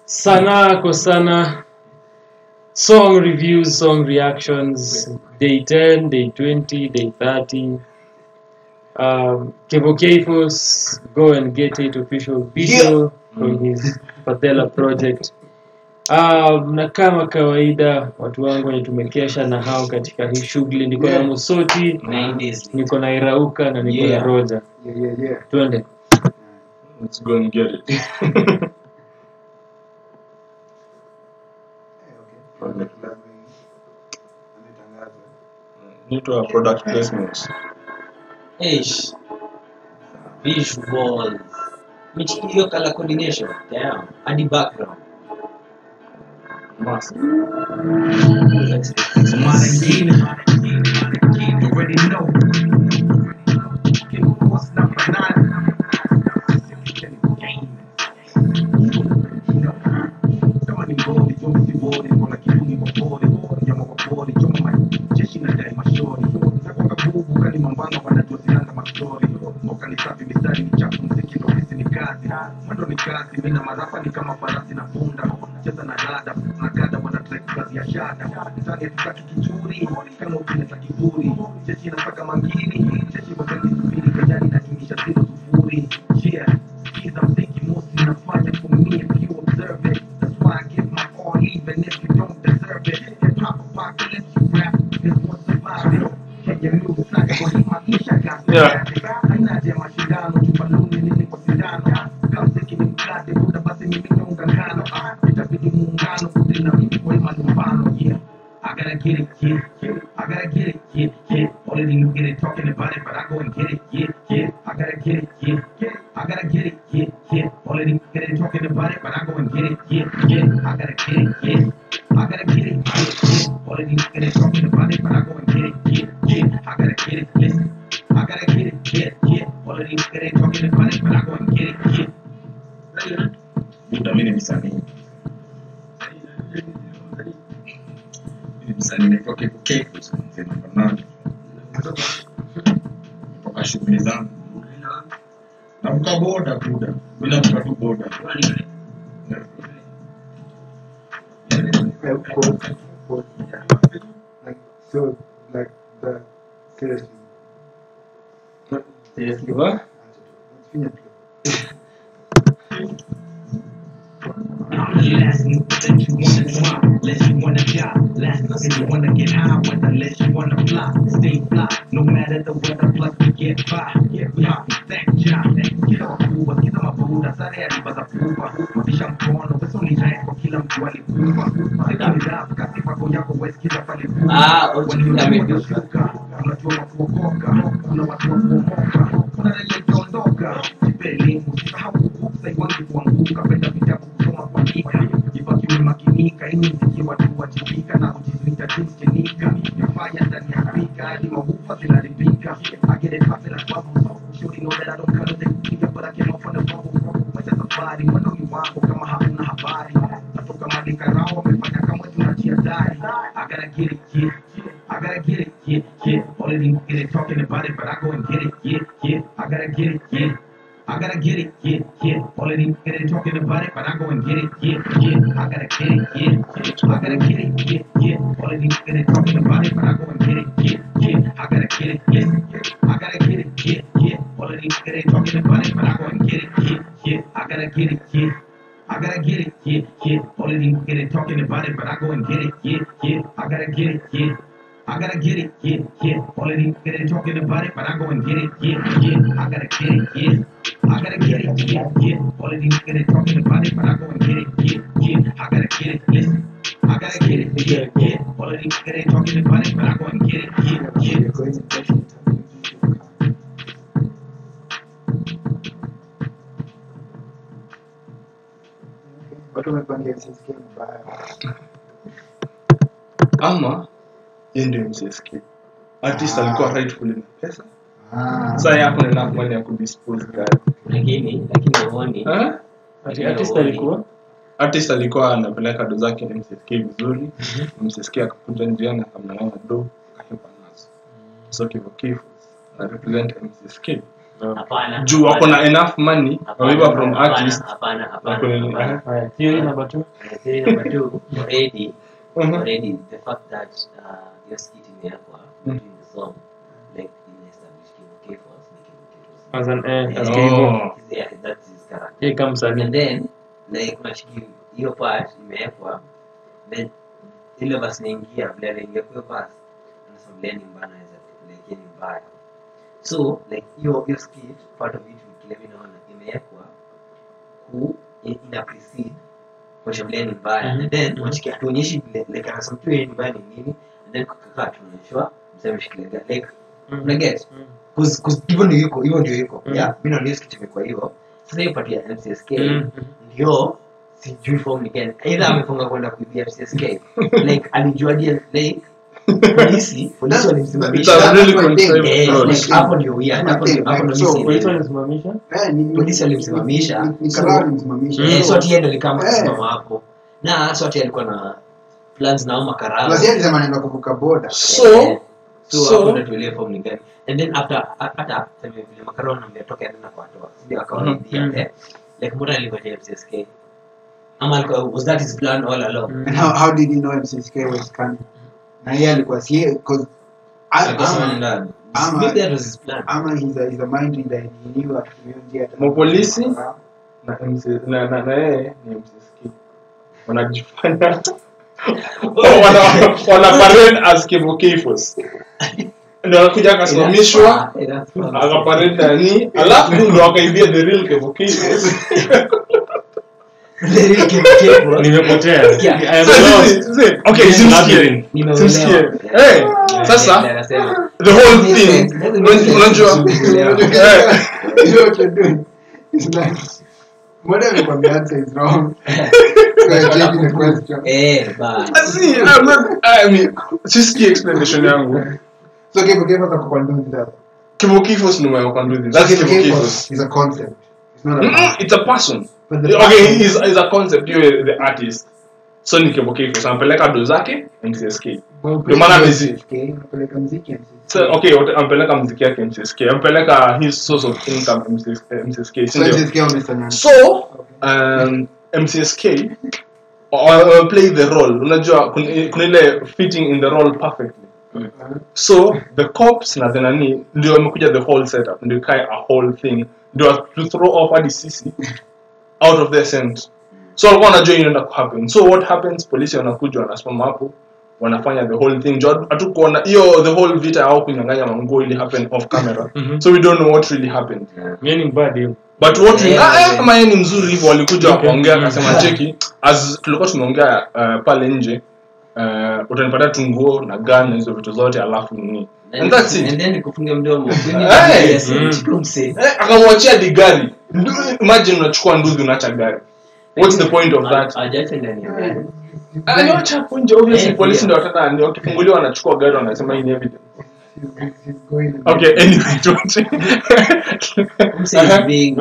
Sana Kosana. Song reviews, song reactions, day 10, day 20, day 30. Kevo Keifos, go and get it official video from his Padela project. Na kama kawaida watu wangu wenye tumekesha na hao katika hii shughuli, niko na Musoti, niko na Irauka na niko na Roger. Twende. Let's go and get it. Need to have product placements. Ish. Visuals. Michini hiyo color coordination. Damn. And the background. Massive. It's mine again. You already know. King Force number 9. Kama ni bodi, jombi si bodi, kona kibuni kwa bodi, nyama kwa bodi, joma jeshi na dai mashori. Sako kabubu kani mambanga wanajua sinanga mastori. Moka ni safi mistari ni chafu mziki ndo hisi ni kazi. Mwendo ni kazi, mina marapa ni kama farasi na punda. Cheza na dada, na gada wana track kazi ya shada. Mtani hatutaki kichuri, kama ukileta kiburi. Jeshi nataka mangini, jeshi wakati subiri kajani na tungisha 0-0. Yeah, kiza mziki mosi nafanya for me if you observe it. That's why I give my all even if you don't deserve it. Hip hop apocalypse, rap is what survives it. Can you move like kwa hii maisha kasi? Haina je mashindano, tubaluni nini kwa sindano. Kama mziki ni mkate, buda basi mimi naunga ngano. Itabidi muungano, kudina mimi kwa hii malumbano, yeah. I gotta get it, yeah, yeah. I gotta get it, yeah, yeah. Already you get it, talking about it, but I go and get it, yeah, yeah. I gotta get it, yeah, yeah. I gotta get it, yeah, yeah. Already you get it, talking about it, but I go and get it, yeah, yeah. I gotta get it, yeah. I gotta get it, yeah, yeah. Already you get it, talking about it, but I go and get it, yeah, yeah. I gotta get it, listen. I gotta get it, yeah, yeah. Already you get it, talking about it, but I go and get it, yeah. Buda mimi ni msanii. Msanii naitwa Kevo Keifos, msanii mfanani. Kutoka shughuli zangu. Navuka boda buda, bila kuvuka tu boda. So, like, the seriously. Seriously what? Last that you wanna try, less you wanna die. Last that you wanna get high with, unless you wanna fly. Stay fly, no matter the weather, plus we get by. Yeah, thank job. Kila wakubwa, kila mabuda, sare ya riba za kufa. Mabisha mkono, weso ni right kwa kila mtu alikufa. Sika midafu, kasi pako yako, wesikiza pale kufa. Waliona wajushuka, unajua watu wakoka. Kuna watu wakuomoka, kuna raya itaondoka. Jipe elimu, sisahau kukusa, iwangi kuanguka. Penda vitabu kusoma kuandika. Jibaki umemakinika, ini mziki watu wajibika. Na ujizuita jinsikinika. Nafanya ndani ya Afrika, hadi mahufa zinaribika. I get it fast like bubbles. Shorty know that I don't cut it. Nigga, but I came off on the bubble. Maisha safari, mwendo ni wako kama hakuna habari. Natoka Malika Rao, wamefanya kama tunachia dari. I gotta get it, yeah, yeah. I gotta get it, yeah, yeah. Already get it, talking about it, but I go and get it, yeah, yeah. I gotta get it, yeah. I gotta get it, yeah, yeah. Already get it, talking about it, but I go and get it, yeah, yeah. I gotta get it, yeah, yeah. I gotta get it, yeah, yeah. Already get it, talking about it, but I go and get it, yeah, yeah. I gotta get it, yeah, yeah. I gotta get it, yeah, yeah. Already get it, talking about it, but I go and get it, yeah, yeah. I gotta get it, yeah. I gotta get it, yeah, yeah. Already get it, talking about it, but I go and get it, yeah, yeah. I gotta get it, yeah. I gotta get it, yeah, yeah. Already get it, talking about it, but I go and get it, yeah, yeah. I gotta get it, yeah. I gotta get it, yeah, yeah. Already get it, talking about it, but I go and get it, yeah, yeah. I gotta get it, listen. I gotta get it, yeah, yeah. Already get it, talking about it, but I go and get it, yeah, yeah. Watu wamepangia SSK mbaya. Ama yeye ndio MCSK. Artist alikuwa rightfully na pesa. Sasa Sasa hapo ndio money ya kudispose guys. Lakini uone. Artist alikuwa anapeleka do zake na MCSK vizuri. MCSK akakuja njiani akamnyang'anya do akahepa nazo. So Kevo Keifos na represent MCSK Hapana. juu wako na enough money wameiba from Hapana, artist hapana. Haya, theory number 2. Theory number 2, already Mhm. the fact that your skit imewekwa during the song, like in established K force, As an Yeah. Oh. Yeah, that's his character. Here comes And an then like unachiki hiyo part imewekwa, then ile verse inaingia vile inaingia kwa verse anasema vile ni mbaya naweza like ni mbaya, so like hiyo skit part of it kile vinaona imewekwa ku ina precede kwa vile ni mbaya, and then unachiki atuonyeshi like anasema tu ni mbaya ni nini, and then kukaa tunaonyeshwa mseme shikilia like una get cuz hivyo ndio yuko yeah, mimi naona skit imekuwa hivyo. Sasa hiyo part ya MCSK ndio sijui form again, either amefunga kwenda kuibia MCSK like alijuaje like polisi walimsimamisha. It's a really That's my thing. contrived plot. Like hapo ndio weird, hapo ndio So, polisi walisimamisha. polisi walimsimamisha. Ni Karao alimsimamisha. So ati yeye kama Eh. kusimama hapo na so ati alikuwa na plans na makarao. Plus yeye alisema anaenda kuvuka border. So hapo ndio tuelewe form ni gani, and then after sema vile makarao ametoka na kwa toa ndio akawaambia like mbona alingoja MCSK ama alikuwa was that his plan all along. And how did he know MCSK was coming? Na yeye alikuwa sie because Maybe that was his plan. he's a mind reader and he knew akitumia njia Mapolisi na na yeye ni MCSK wanajifanya wana parade as Kivukifos, ndio anakuja akasimamishwa akaparade ndani, alafu ndio akaibia the real Kivukifos. Nimepotea. I am lost. Okay, simsikie. Sasa the whole thing unajua You know what you're doing? It's like whatever the answer is wrong. So you're changing the question. see I mean sisikie explanation yangu. So Kivukifos atakupanduzi that. Kivukifos ni mwa kwanduzi. That's Kivukifos. Is a concept. It's not a It's a person. But the Okay, he's a concept, you're the artist. So ni Kivukifos ampeleka do zake MCSK. Ndio maana unapeleka muziki MCSK. So okay, ampeleka muziki yake MCSK. Ampeleka his source of income MCSK. So MCSK wamefanya. So MCSK play the role. Unajua kuna ile fitting in the role perfectly. So the cops na nani ndio wamekuja the whole setup, ndio kai a whole thing, ndio to throw off hadi sisi out of their sense. So walikuwa wanajua inaenda ku happen. So what happens, polisi wanakuja wanasimama hapo wanafanya the whole thing. Hatukuona hiyo the whole vita au kunyang'anya manguo ili happen off camera. So we don't know what really happened. Meaning bad deal. But what kama yeye ni mzuri hivyo walikuja wakaongea akasema cheki as tulikuwa tumeongea pale nje utanipata tu nguo na gun na hizo vitu zote alafu nini. And that's it. And then kufunga mdomo. Akamwachia di gari. Imagine unachukua nduthi unaacha gari. What's the point of that? Ajacha ndani ya gari. Anaacha punje obviously polisi ndio wataka ndio wakifunguliwa wanachukua gari wanasema hii ni evidence. He's going. Okay, anyway, don't. Being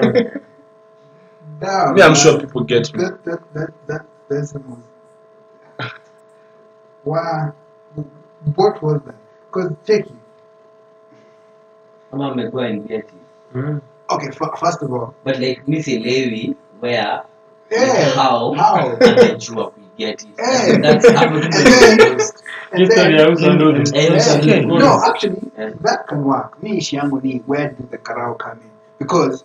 Damn. Yeah, I'm sure people get me. That's the most. Wow. What was that? Because check it. kama amekuwa in get it. Okay, first of all. But like me sielewi where Yeah. how amejua we get it. Yeah. That's how History ya uso ndugu. No, actually, that can work. Me ishi yangu ni where do the Karao come in? Because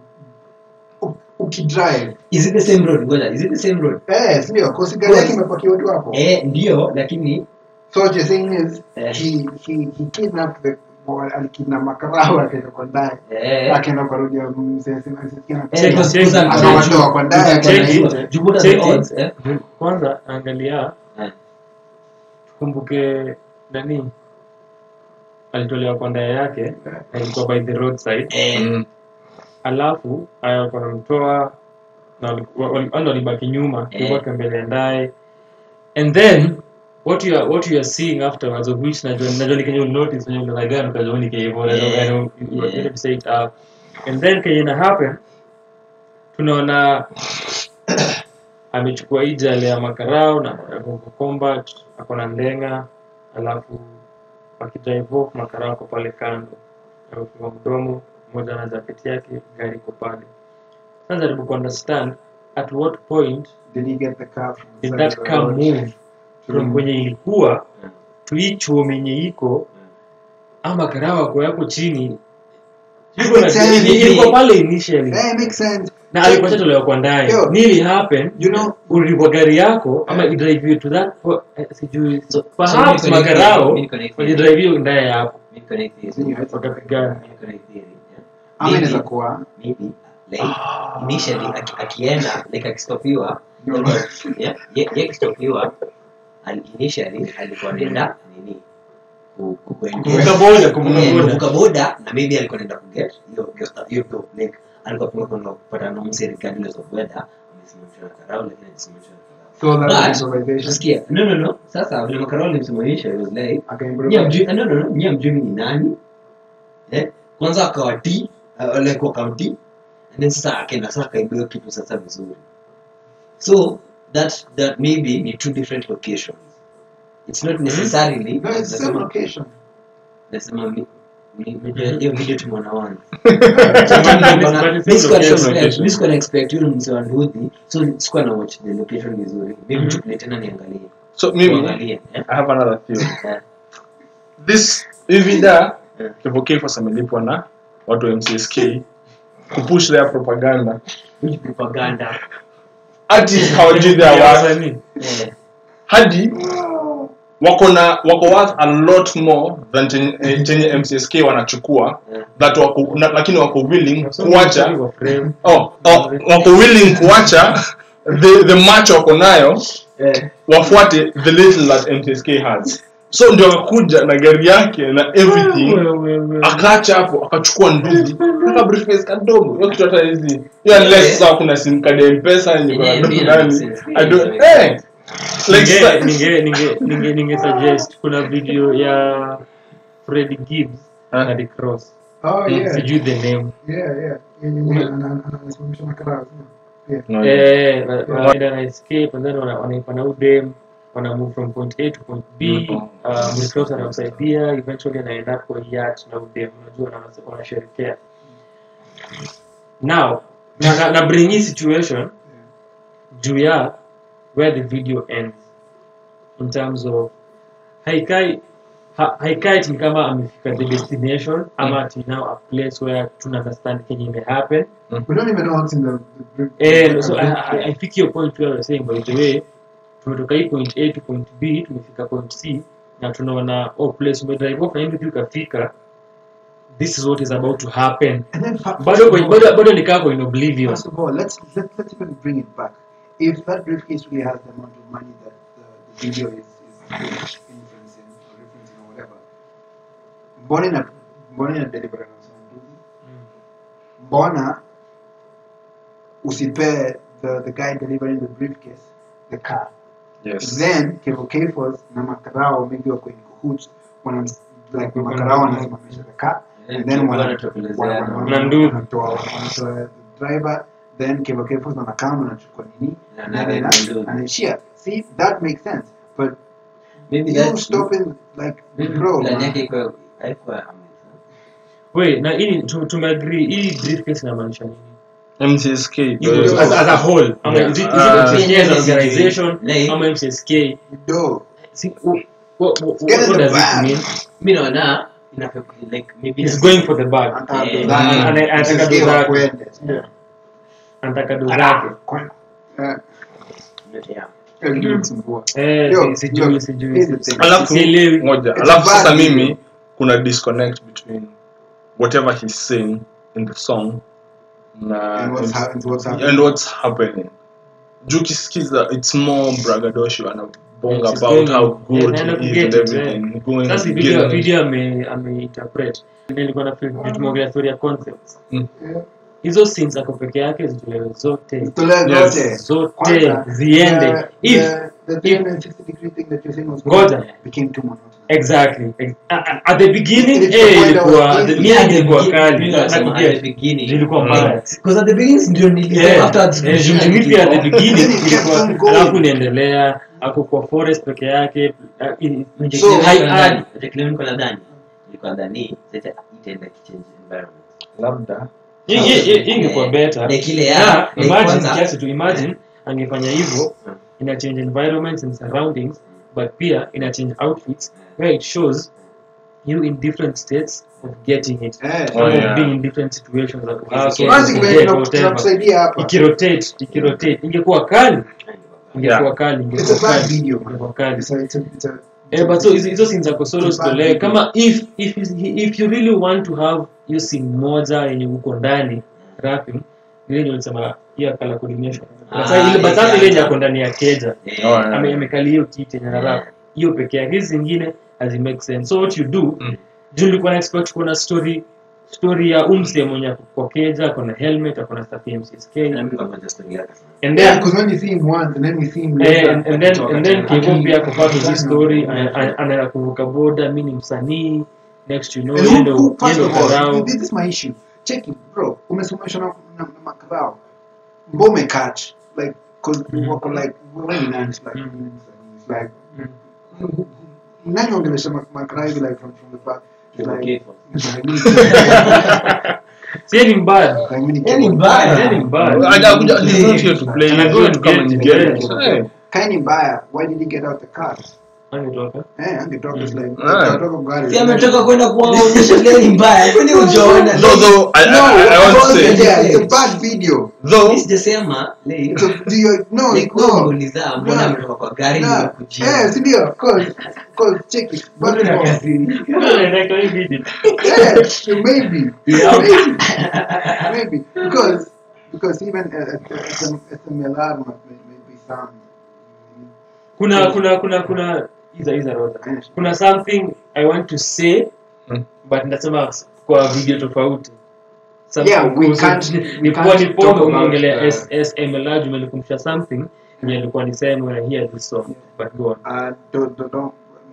ukidrive. Is it the same road? Ngoja, is it the same road? Ndio, kwa sababu gari yake imepakiwa tu hapo. Ndio, lakini So what you're saying is he kidnapped the alikidnap makarao akaenda kwa ndani. Akaenda kwa road ya mzee akawatoa kwa ndani. Kwanza angalia tukumbuke nani alitolewa kwa ndaya yake na ilikuwa by the roadside. Alafu wanamtoa na walibaki nyuma kwa mbele ndaye, and then what you are seeing afterwards, of which najua can notice when you like gani kazoni ke hivyo you say it up, and then can happen tunaona amechukua ijale ya makarao na combat akona ndenga, alafu akidrive off makarao kwa pale kando kwa mdomo moja na jacket yake, gari iko pale. Sasa jaribu ku understand at what point Did he get the car from did the that side of the car road? move from kwenye ilikuwa to hii chuo yenye iko, ama karawa kwa yako chini yuko na Exactly. ilikuwa pale initially That makes sense. na alikuwa shatolewa kwa ndani. Yo. Nili happen You know, ulikuwa gari yako ama i drive you to that sijui So perhaps mimi magarao mimi connect wenye drive you ndani hapo Mimi connect this. wakapigana. Mimi connect theory. ama inaweza kuwa Maybe like initially akienda like akistopiwa yeye akistopiwa initially alikuwa anaenda nini kuvuka boda na maybe alikuwa anaenda kuget hiyo like alikuwa kuna kupata na mse regardless of whether amesimamishwa na karao lakini amesimamishwa na karao. so But, that improvisation Sikia, no. Sasa vile makarao alimsimamisha it was like akaimprovise. Nyie mjui ni nani? Kwanza akawati like wakamti and then sasa akaenda sasa akaibiwa kitu sasa vizuri. So that maybe ni two different locations. It's not necessarily No, it's the same location. nasema hiyo video tumeona once. Sikuwa na expect you msewa nduthi, so sikuwa na watch the location vizuri. Maybe tukule tena niangalie. So mimi Tuangalie, I have another theory. Yeah. This Ivida Kevo for samelipwa na watu wa MCSK kupush their propaganda. Which propaganda? Ati hawajui their worth. Hadi wako worth a lot more than chenye MCSK wanachukua that lakini wako willing kuacha wako willing kuacha the match wako nayo wafuate the little that MCSK has. So ndio akakuja na gari yake na everything akaacha hapo akachukua nduthi aka briefcase kadogo hiyo kitu hata hizi ya less sawa kuna sim card ya M-Pesa yenye kwa ndani I don't ninge suggest kuna video ya Freddie Gibbs na The Cross. Oh yeah. Sijui the name. Yeah. Anasimamisha makarao. Wanaenda na escape and then wanaipana udem wana move from point A to point B. The Cross anamsaidia eventually anaenda kwa yacht na udem, unajua wanasherekea. Now na bring hii situation juu ya where the video ends in terms of haikai ni kama amefika the destination ama ati now a place where tuna understand kenye ime happen. We don't even know what's in the So I think your point where you're saying by the way tumetoka hii point A to point B tumefika point C na tunaona place ume drive off na hivi ukafika, this is what is about to happen. and then bado nikaa kwa in oblivion. First of all, let's even bring it back. If that briefcase really has the amount of money that the video is influencing or referencing or whatever, mbona deliver na mbona usipe the guy delivering the briefcase the car. Yes. Then Kevo na makarao maybe wako in cahoots like makarao wanasimamisha the car and then wanatoa the driver, then Kevo na makao wanachukua nini anaishia. See, that makes sense, but Maybe you that's stopping like bro Wait, na hii tumeagree hii briefcase inamaanisha nini? MCSK As a whole, is it MCSK as an organization Like- ama MCSK? do What Get in the does it bag. mean? mimi naona like maybe It's going for the bag. Anataka do zake. Anataka do zake. Sijui. alafu Sielewi. moja It's alafu bad sasa video. mimi kuna disconnect between whatever he's saying in the song na And what's happening. and what's happening. Juu kisikiza it's more braggadocio anabonga It's about going- how good yeah, he I is get and it, everything going Sasa together. video ameinterpret. Nilikuwa na feel tumeongelea story ya concepts. Mm. Hizo scenes ako peke yake zitolewe zote. Yes. Zote ziende. If the 360 degree thing that you're saying was Ngoja. became too monotonous. exactly at the beginning It's the point ilikuwa I was the thinking. ilikuwa kali at the nakuja beginning ilikuwa mbaya. because at the beginning ndio nilikuwa after Jumjumiti at the beginning Then it kept on ilikuwa going. alafu niendelea ako kwa forest peke yake So, high Nilikuwa nadhani sasa itaenda kichange environment labda ingekuwa better. Like ile Na ya like imagine kwanza- kiasi tu imagine angefanya hivyo ina change environments and surroundings but pia ina change outfits where it shows you in different states of getting it. Eh. Or yeah. being in different situations like Physical. Basically, whatever. tunakusaidia hapa. Ikirotate ingekuwa kali ingekuwa kali It's a ingekuwa bad kali video, man. ingekuwa kali. It's a But so hizo scenes zako solo It's a bad story video. kama if you really want to have hiyo scene moja yenye uko ndani rapping ile ndio nilisema hiyo kala coordination. Sasa ile yes, batata yeah, ile yenye yeah. ako ndani ya keja Yeah. amekali hiyo kiti yenye na rap hiyo pekee yake, hizi zingine hazi make sense. So what you do juu nilikuwa na expect kuna story ya umse mwenye ako kwa keja, ako na helmet, ako na stuff ya MCSK Na mimi kwa story yake. and Yeah, then because when you see him once and then we see him later. and then Kevo pia kwa part of this story anaenda kuvuka boda, mimi ni msanii, next you know And yendo who first yendo of all, karao this is my issue. Check it, bro. Umesomeshwa na makarao. Mbome catch. Like, cause wako like, when you learn, it's like, nani ongelesha makarao hivi like from the back. It's like, si ni mbaya like, mimi ni Yaani Kevo. mbaya. ni mbaya Hajakuja, he's not here to play, he's Anago here to come and get get it. it. Hey. Kaini mbaya, why did he get out the car? angetoka Angetoka is like, Ah. angetoka gari. Si ametoka kwenda kuwaonyesha gari mbaya. Kwani hujaona? Though I want to say, Yeah, it's a bad video. though Mimi sijasema like It's a, no, like no. kuuliza mbona No. ametoka kwa gari Nah, na kujia. si ndio? Cause check it. First of all, Director hii video yeah, maybe, Yeah. maybe, because even at the Melar maybe some. kuna iza roda kuna something I want to say but nasema kwa video tofauti. Yeah, we can't talk about, umeongelea SMLR umenikumbusha something yenye nilikuwa niseme when I hear this song but go on. Don't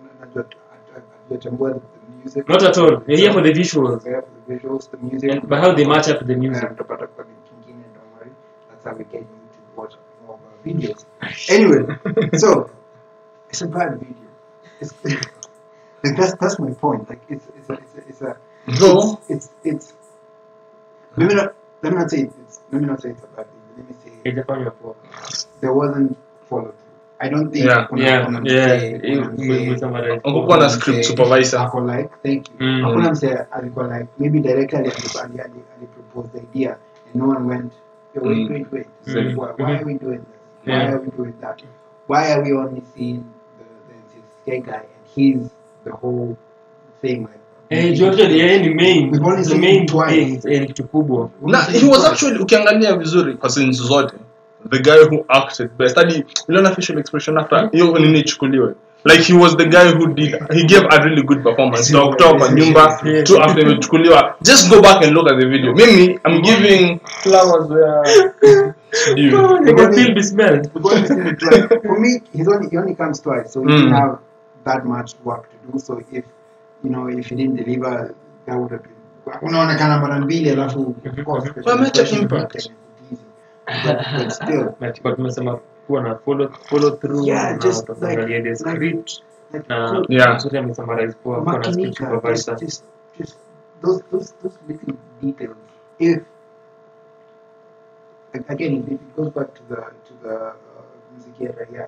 the music. Not at all, you're here for the visuals Yeah, for the visuals, the music. and but how they match up to the music. Don't worry. That's how we get you to watch more of our videos. Anyway, so it's a bad video. It's like that's my point. Like it's a though it's let me not say it's a bad video. Let me say Haijafanywa poa. there wasn't follow through. I don't think Yeah, Umesummarize. hakukuwa na script supervisor. ako like thank you. Mm. Hakuna mse alikuwa like maybe director ali propose the idea and no one went yo, wait. So Mm. why are we doing this? Why Yeah. are we doing that? Why are we only seeing the guy and he's the whole thing like Actually yeye ni main. We've only The seen main him twice. thing ni kitu kubwa. Na he was actually, ukiangalia vizuri kwa scenes zote, the guy who acted best. Hadi uliona facial expression after hiyo nini ichukuliwe. Like he was the guy who he gave a really good performance. Kutoka kwa nyumba to after imechukuliwa. Just go back and look at the video. Mimi I'm giving flowers where due. They can still be smelled. We've only seen it twice. For me, he only comes twice, so he didn't have that much work to do. So if he didn't deliver, that would have been. Unaonekana mara mbili alafu of course. Wameacha impact. But still, But tumesema kuwa na follow through Yeah, na just tuangalie the script like, na Yeah. sote amesummarize kuwa na script makinika, supervisor. just those little details. If again, it goes back to the music area.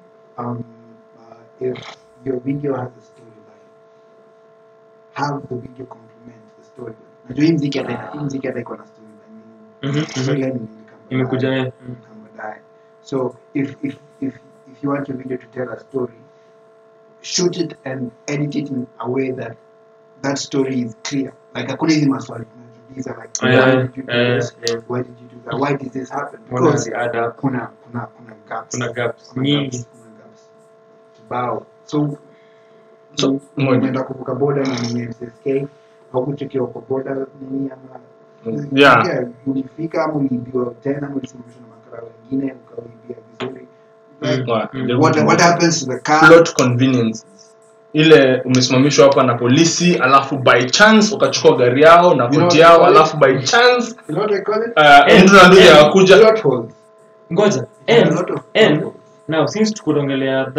If your video has a storyline, have the video complement the storyline. Najua hii mziki hata iko na storyline. Storyline ni Imekuja kama baadaye. So if you want your video to tell a story, shoot it and edit it in a way that story is clear. Like hakuna hizi maswali tunajiuliza like why did you do this? Why did you do that? Why did this happen? Because kuna gaps. Kuna gaps nyingi. Kibao. So umeenda kuvuka boda na ni MCSK haukuchekiwa kwa boda nini ama Yeah. ulifika ama uliibiwa tena ulisimamishwa na makara wengine ukaibia vizuri. What happens to the car? Plot convenience. Ile umesimamishwa hapa na polisi alafu by chance ukachukua gari yao na koti yao alafu by chance You know what I call it? mtu anakuja akuja Plot holes. Ngoja. A lot of And plot holes. now since tukuongelea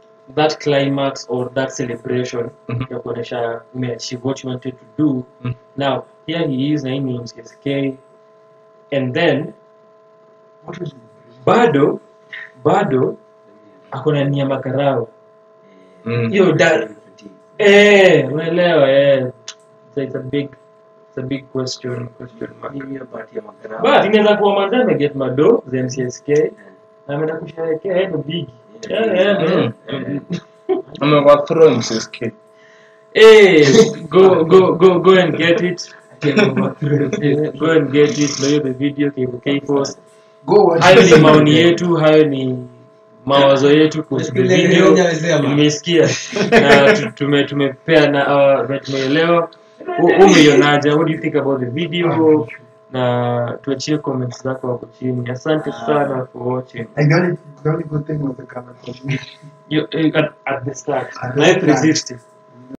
that climax or that celebration ya kuonesha umeachieve what you wanted to do, Now here he is na hii ni MCSK, and then What was it? bado akona nia makarao. Mm. Yo that unaelewa it's a big question mark. Hiyo part ya makarao. But inaweza kuwa manza ameget mado za MCSK na ameenda kusherehekea yeye ndo big. Man. Amekuwa throw MCSK. Go and get it. Go and get it. Ndio the video K4. Go watch Hayo it. ni maoni yetu, hayo ni mawazo yetu kuhusu the video. Nimesikia na tumepea na tumeelewa. Umeionaje? What do you think about the video? Na tuachie comments zako hapo chini. Asante sana for watching. And the only good thing was the camera. You at the start. At the Live start. 360.